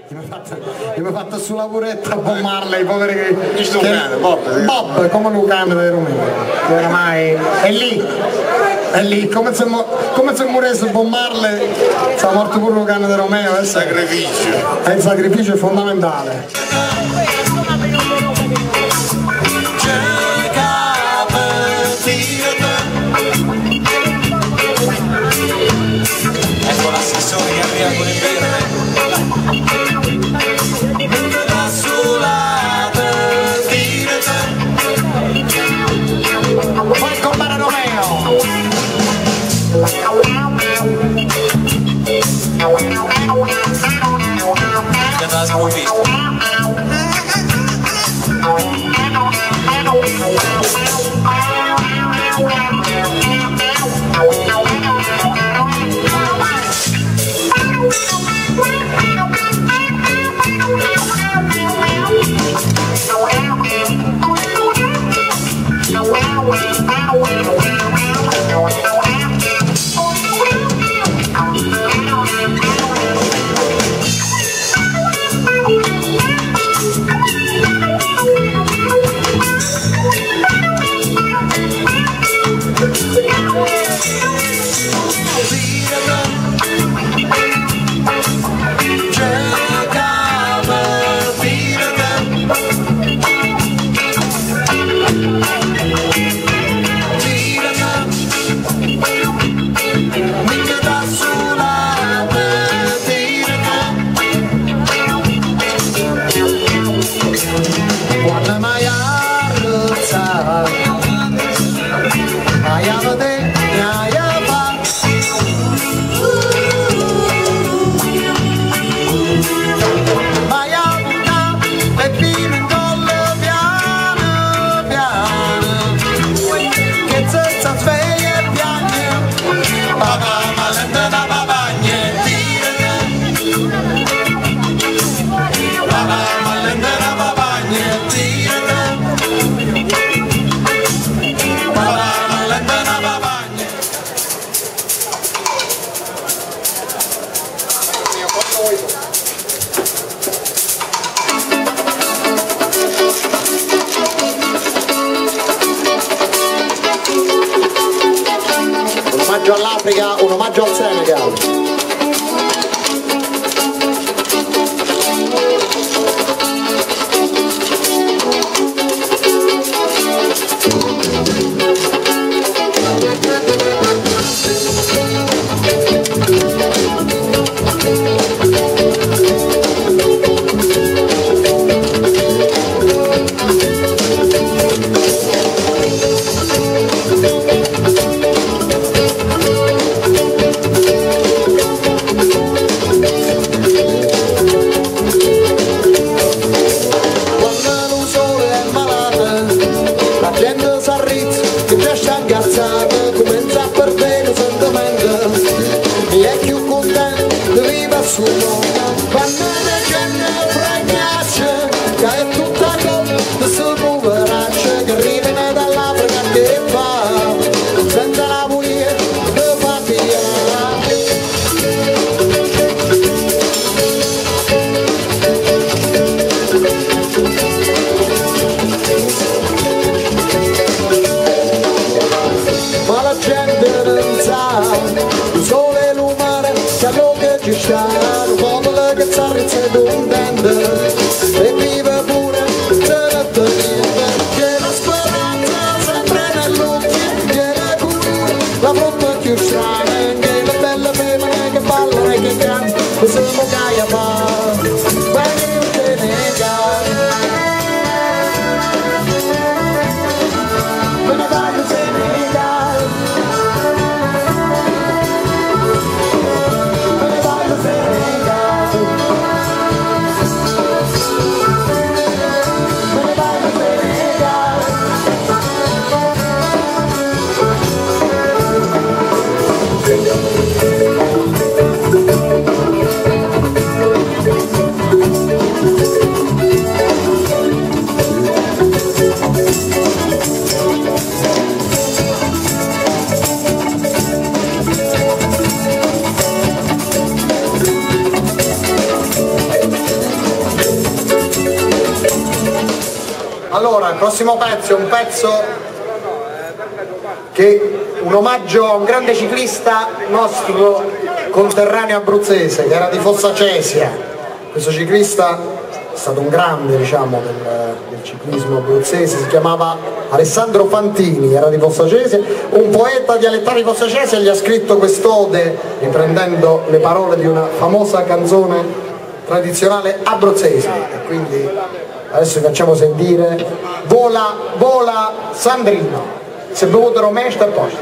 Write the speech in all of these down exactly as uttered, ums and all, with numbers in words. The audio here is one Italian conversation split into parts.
mi ha fatto su lavoretto a Bob Marley, poveri che... Chi sto cane, Bob? Bob, come un cane di Romeo, che oramai è lì, è lì, come se, come se morisse Bob Marley, sta morto pure un cane di Romeo, è il sacrificio. È il sacrificio fondamentale. Ecco l'assessore che arriva con il verde. Vai con Mara Romeo! Che da sconfitto. Un omaggio all'Africa, un omaggio al Senegal. E vive pure se la tenete, che la speranza sempre nell'occhio, viene pure la frutta più strana, che le belle femmine che ballano e che cantano, e se lo caia fa, vai in Senegal, me ne vai in Senegal, me ne vai in Senegal. Allora, il prossimo pezzo è un pezzo che un omaggio a un grande ciclista nostro conterraneo abruzzese che era di Fossa Cesia. Questo ciclista è stato un grande, diciamo, del, del ciclismo abruzzese, si chiamava Alessandro Fantini, era di Fossa Cesia, un poeta dialettale di Fossa Cesia, gli ha scritto quest'ode riprendendo le parole di una famosa canzone tradizionale abruzzese, e quindi adesso vi facciamo sentire Vola, vola Sandrino, se bevuto Romeo sta a posto.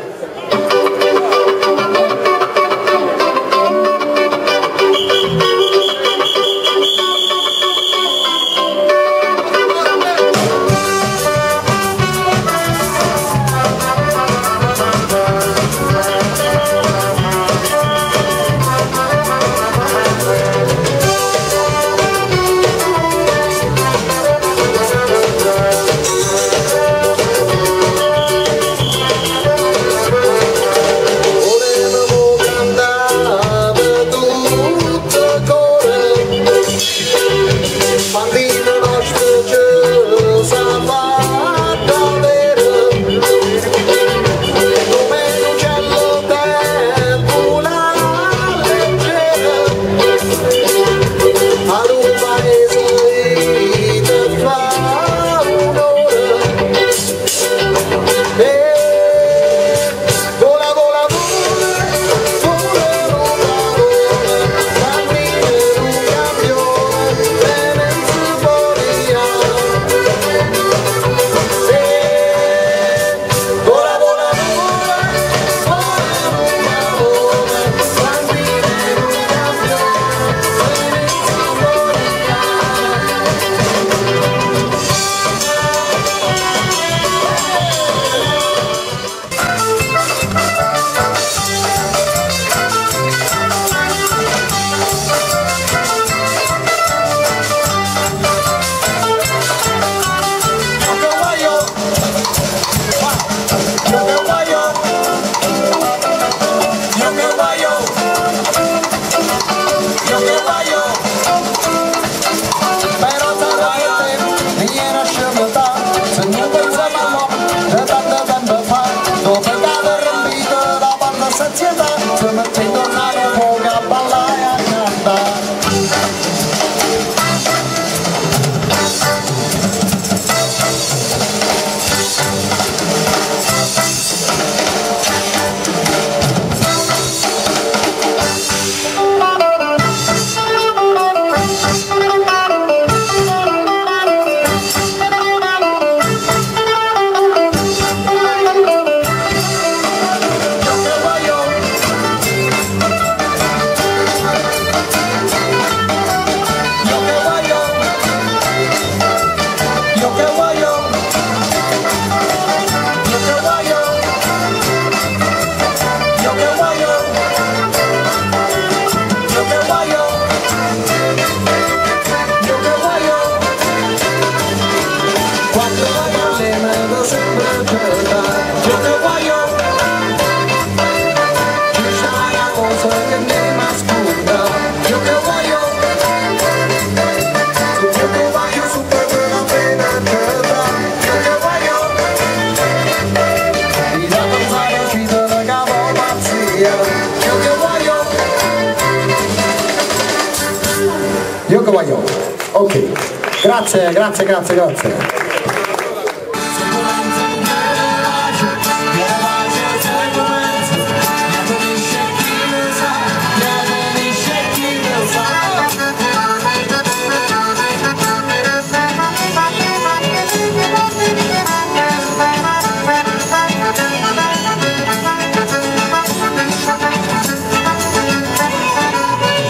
Io che voglio. Ok, grazie, grazie, grazie, grazie.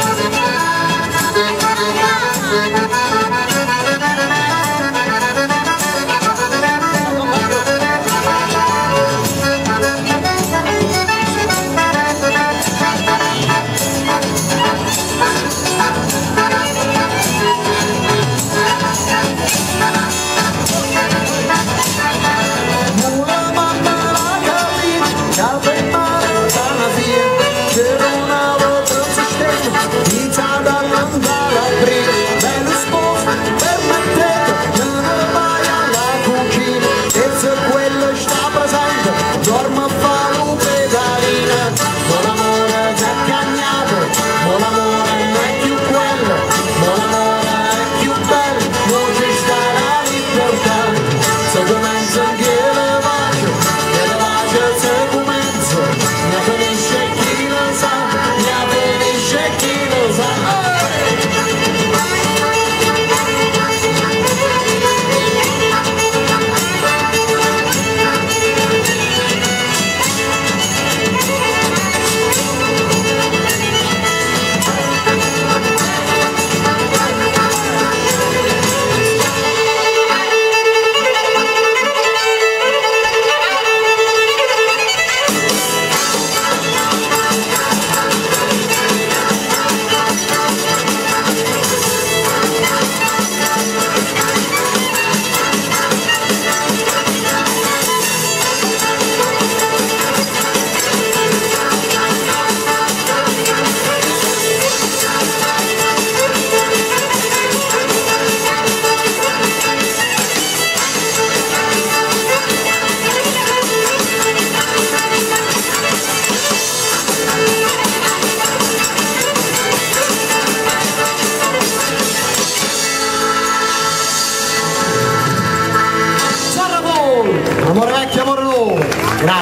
Thank you.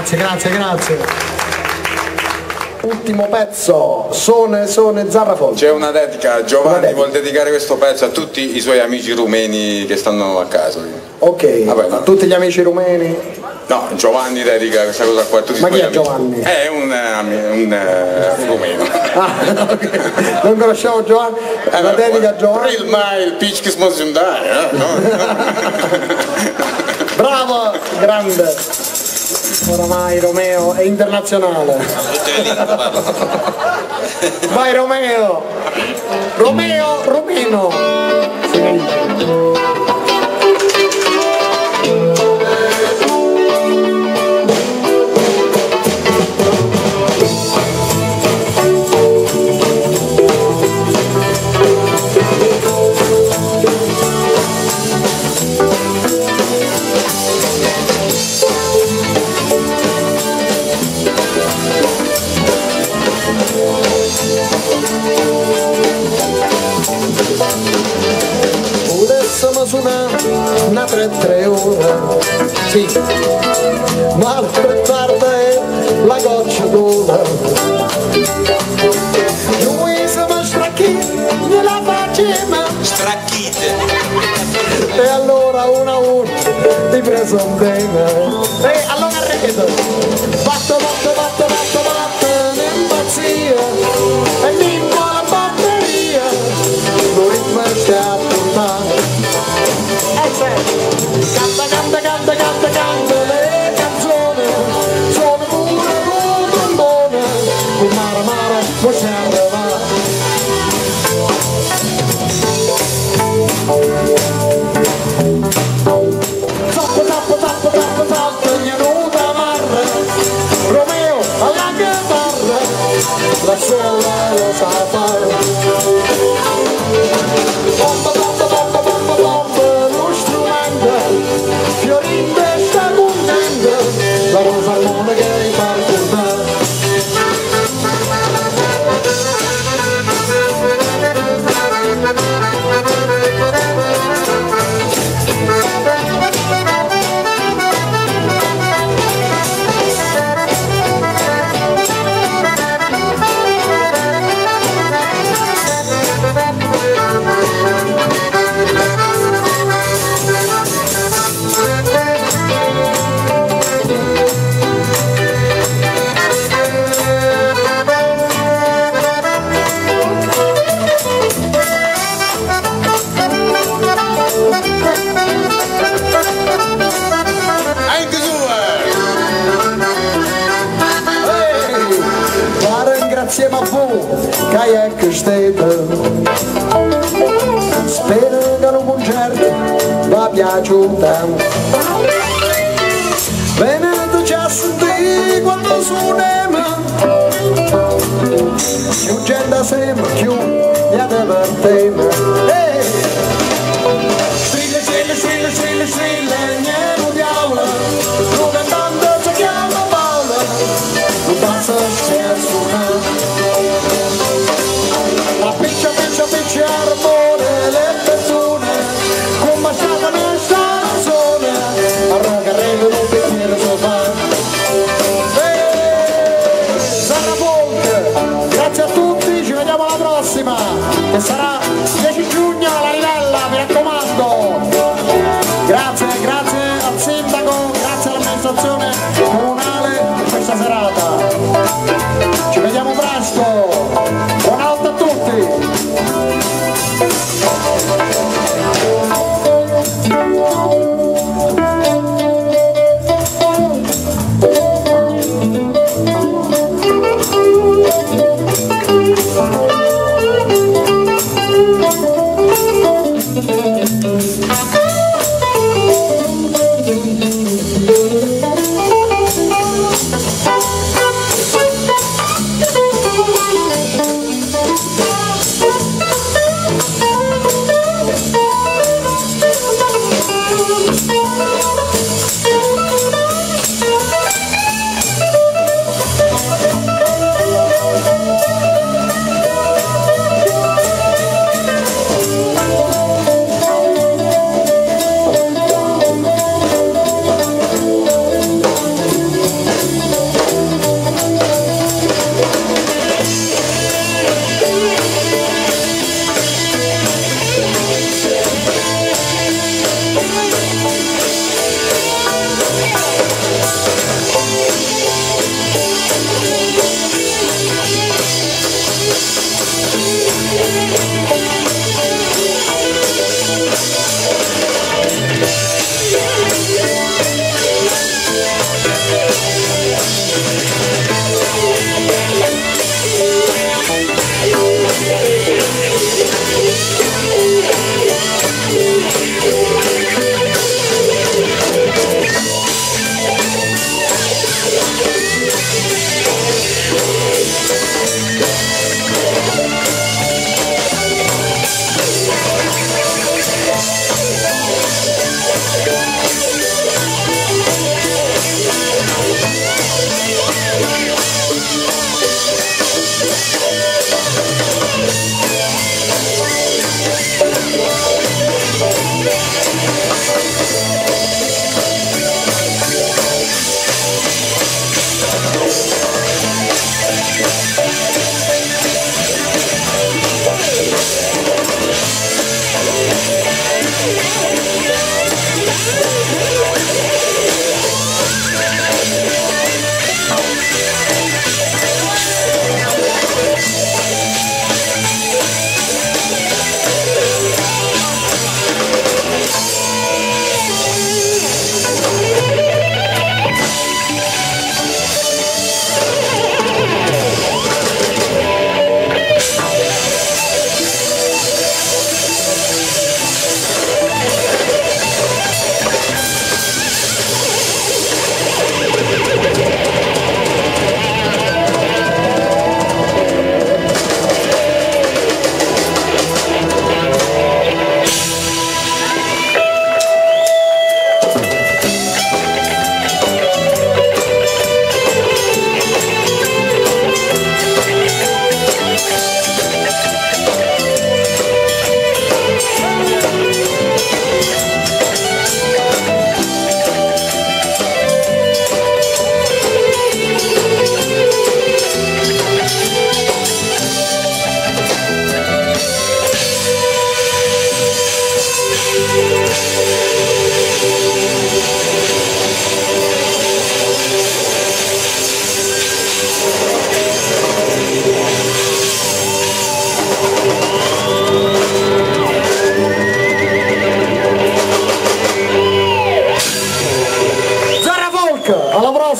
Grazie, grazie, grazie. Ultimo pezzo, Sone Sone Zarrafol. C'è una dedica, Giovanni Una dedica. vuol dedicare questo pezzo a tutti i suoi amici rumeni che stanno a casa. Ok, Vabbè, no. a tutti gli amici rumeni. No, Giovanni dedica questa cosa qua a tutti Ma i suoi chi è amici. Giovanni? È un, eh, un eh, rumeno. Ah, ok. Non conosciamo Giovanni, Eh, la dedica a Giovanni. Il mai il pitch che smonzionare, eh? No? Bravo, grande. Oramai Romeo è internazionale. Tutte le lingue parlo. Vai Romeo! Romeo Romeno! Sì. Potessimo suonare una tre tre ore, sì, ma per tarda è la goccia d'ora. Noi siamo stracchiti, gliela facciamo, Stracchite. e allora uno a uno ti preso un bene. E allora arredo, batto, batto, batto, batto, batto, un'impazzia, e mi la batteria, non rimasti a tornare. E se, canta, canta, canta, canta, canta le canzoni, sono pure un trombone, con mare, mare, possiamo arrivare. Tappo, tappo, tappo, tappo, tappo, venuta marra, Romeo alla chitarra, la sola lo sa fare. Bomba, bomba, bomba, bomba, bomba, lo strumento, Fiorinde sta contenta, la rosa armonica che fa ricordare. Anche sua! Ehi, la ringraziamo a voi che è che state. Spero che il concerto vi piaciuta. Venite già a sentire quando suoniamo, più gente sembra, più mi divertiamo. Ehi, strilla, strilla, strilla, strilla, strilla, niente di aula, un cantante si chiama Paola, non passa a suonare. La piccia, piccia, piccia, arbore, le persone, come stava questa canzone, arroga, regolo, un pensiero sopra. Eeeh, Zarrafol, grazie a tutti, ci vediamo alla prossima, che sarà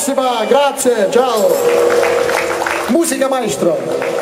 prossima, grazie, ciao. Musica maestro.